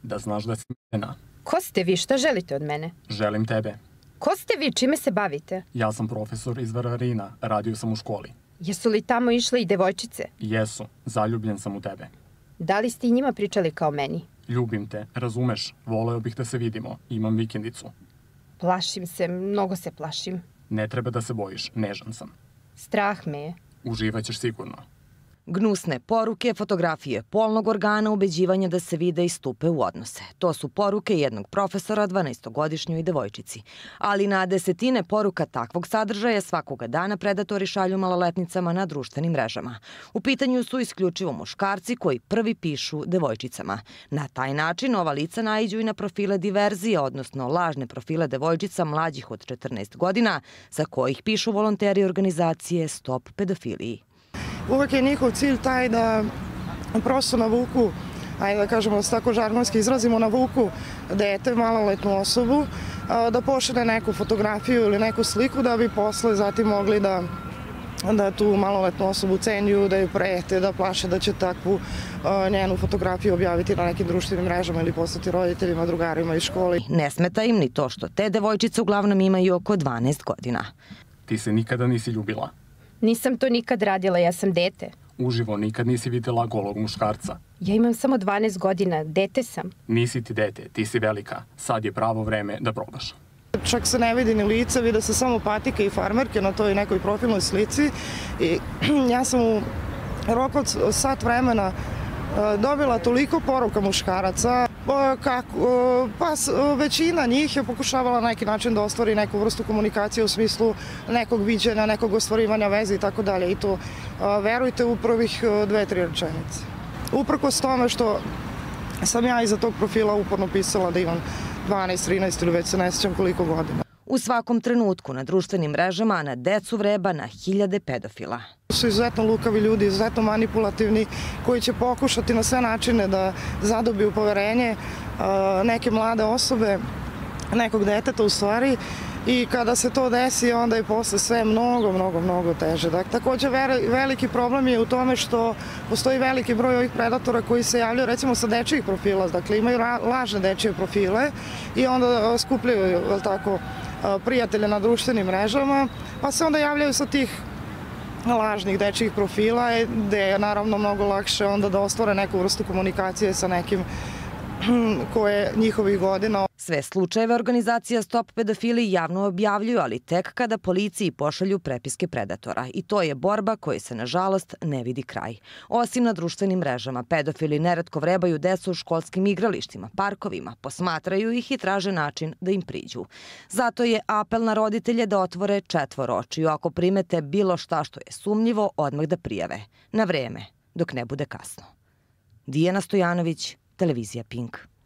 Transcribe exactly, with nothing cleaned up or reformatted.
Da znaš da si mena. Ko ste vi? Šta želite od mene? Želim tebe. Ko ste vi? Čime se bavite? Ja sam profesor iz Varvarina. Radio sam u školi. Jesu li tamo išle i devojčice? Jesu. Zaljubljen sam u tebe. Da li ste i njima pričali kao meni? Ljubim te. Razumeš? Voleo bih da se vidimo. Imam vikendicu. Plašim se. Mnogo se plašim. Ne treba da se bojiš. Nežan sam. Strah me je. Uživaćeš sigurno. Gnusne poruke, fotografije polnog organa, ubeđivanja da se vide i stupe u odnose. To su poruke jednog profesora dvanaestogodišnjoj devojčici. Ali na desetine poruka takvog sadržaja svakoga dana predatori šalju maloletnicama na društvenim mrežama. U pitanju su isključivo muškarci koji prvi pišu devojčicama. Na taj način ova lica naiđu i na profile diverzije, odnosno lažne profile devojčica mlađih od četrnaest godina, sa kojih pišu volonteri organizacije Stop pedofiliji. Uvek je njihov cilj taj da prosto navuku, ajde da kažemo da se tako žargonski izrazimo, navuku dete, maloletnu osobu, da pošalje neku fotografiju ili neku sliku da bi posle zatim mogli da da tu maloletnu osobu ucenjuju, da ju prete, da plaše da će takvu njenu fotografiju objaviti na nekim društvenim mrežama ili poslati roditeljima, drugarima iz škole. Ne smeta im ni to što te devojčice uglavnom imaju oko dvanaest godina. Ti se nikada nisi ljubila. Nisam to nikad radila, ja sam dete. Uživo nikad nisi videla golog muškarca. Ja imam samo dvanaest godina, dete sam. Nisi ti dete, ti si velika. Sad je pravo vreme da probaš. Čak se ne vidi ni lica, vide se samo patike i farmerke na toj nekoj profilnoj slici. I ja sam u roku od sat vremena dobila toliko poruka muškaraca, kako, pa većina njih je pokušavala na neki način da ostvari neku vrstu komunikacije u smislu nekog viđenja, nekog ostvarivanja veze i tako dalje. I to, verujte, u prvih dve, tri rečenice. Uprkos tome što sam ja iza tog profila uporno pisala da imam dvanaest, trinaest ili već se ne sjećam koliko godina. U svakom trenutku na društvenim mrežama na decu vreba na hiljade pedofila. Su izuzetno lukavi ljudi, izuzetno manipulativni, koji će pokušati na sve načine da zadobiju poverenje neke mlade osobe, nekog deteta u stvari, i kada se to desi onda je posle sve mnogo, mnogo, mnogo teže. Takođe veliki problem je u tome što postoji veliki broj ovih predatora koji se javljaju recimo sa dečijih profila, dakle imaju lažne dečije profile i onda skupljaju tako, prijatelje na društvenim mrežama, pa se onda javljaju sa tih lažnih dečijih profila, gde je naravno mnogo lakše onda da ostvare neku vrstu komunikacije sa nekim koje njihovih godina. Sve slučajeve organizacija Stop pedofiliji javno objavljuju, ali tek kada policiji pošalju prepiske predatora. I to je borba kojoj se, nažalost, ne vidi kraj. Osim na društvenim mrežama, pedofili neretko vrebaju decu u školskim igralištima, parkovima, posmatraju ih i traže način da im priđu. Zato je apel na roditelje da otvore četvor očiju ako primete bilo šta što je sumnjivo, odmah da prijave. Na vreme, dok ne bude kasno. Dijana Stojanović, Televizija Pink.